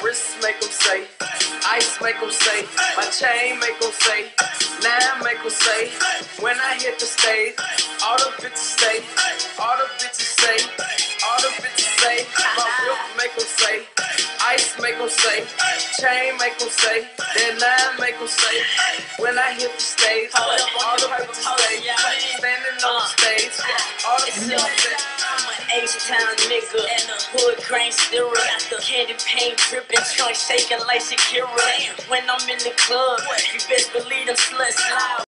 wrists make them say, ice make them say, my chain make them say, nine make them say, when I hit the stage, all the bitches say, all the bitches say, all the bitches say, my whip make them say, ice make them say, chain make them say, then nine make them say, when I hit the stage, all the bitches say, standing on the stage, all the bitches say. I'm an H-Town nigga, and the hood grain stirrer. Got the candy paint dripping, joint shaking like Shakira. When I'm in the club, you best believe them sluts loud.